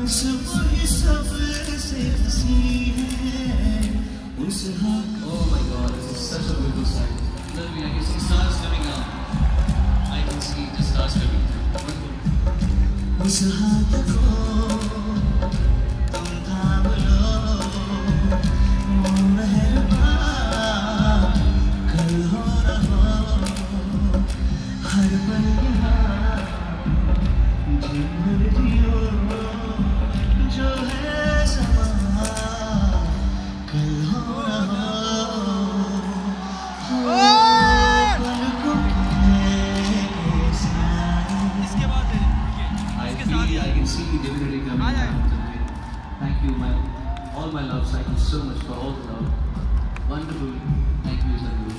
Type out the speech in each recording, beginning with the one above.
Oh my God, this is such a beautiful sight. Literally, I can see stars coming out. I can see the stars coming through. उस हाथ को तुम थाम लो, मेहरबान कल हो न हो, हर पल यहाँ जीवन जियो, जो है समा कल हो न हो, पलकों के साए। इसके बाद I can see divinity coming out to me. Thank you, all my love. Thank you so much for all the love. Wonderful. Thank you, Sadhguru.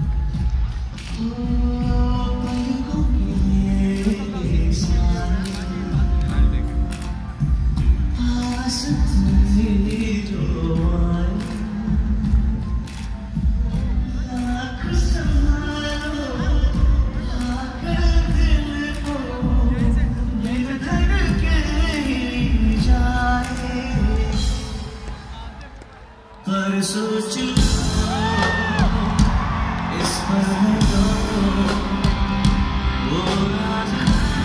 पर सोच लो इस पर है वो राजा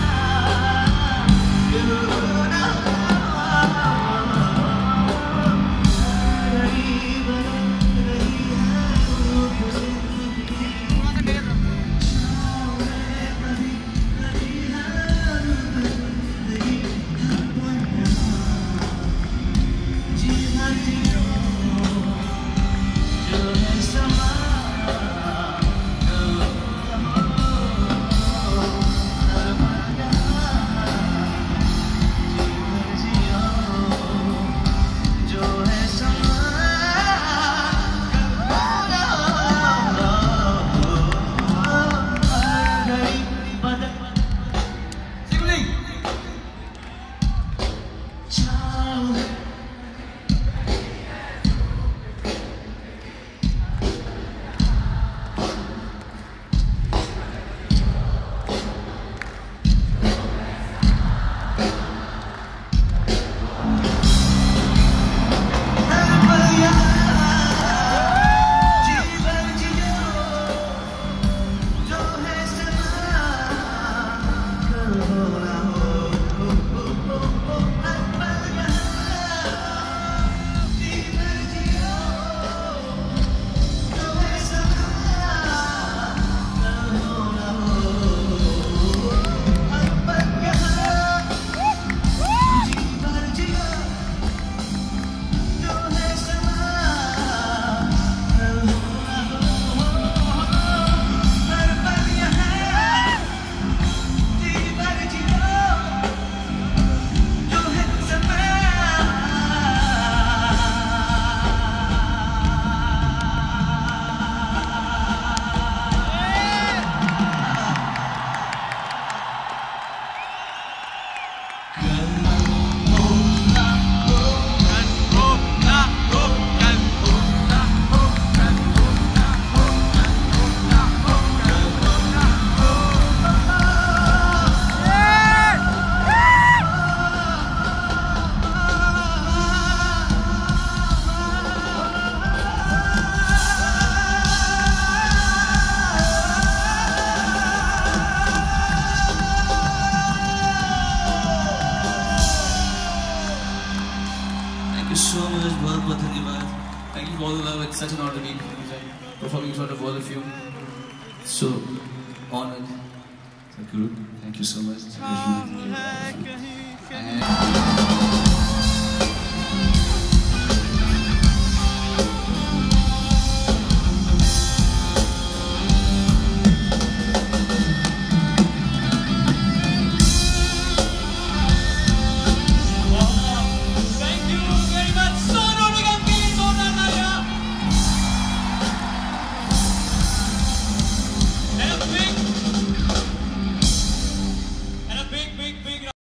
so much, बहुत धन्यवाद. Thank you for all the love. It's such an honor to be performing in front of all of you. So honored. Sadhguru, thank you so much.